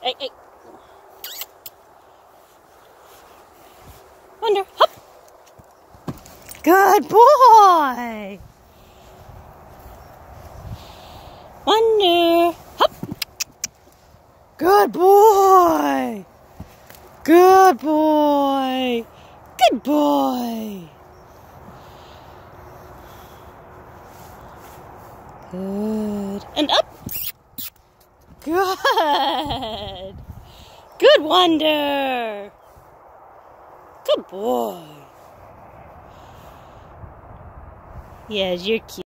Hey, hey. Wonder, hop. Good boy. Wonder, hop. Good boy. Good boy. Good boy. Good. And up. Good. Good, Wonder. Good boy. Yes, you're cute.